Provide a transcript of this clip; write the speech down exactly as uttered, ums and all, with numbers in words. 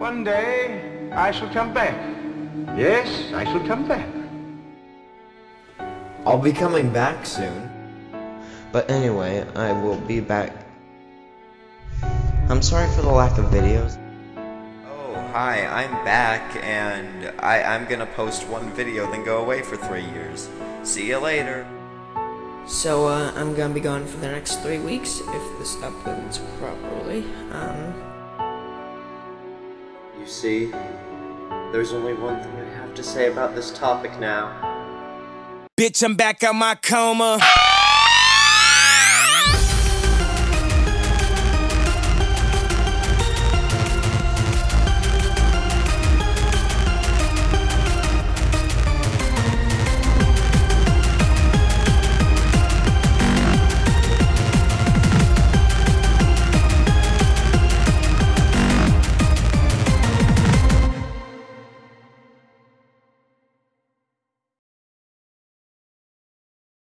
One day, I shall come back. Yes, I shall come back. I'll be coming back soon. But anyway, I will be back. I'm sorry for the lack of videos. Oh, hi, I'm back, and I, I'm gonna post one video, then go away for three years. See you later. So, uh, I'm gonna be gone for the next three weeks, if this uploads properly. Um... You see, there's only one thing I have to say about this topic now. Bitch, I'm back out my coma.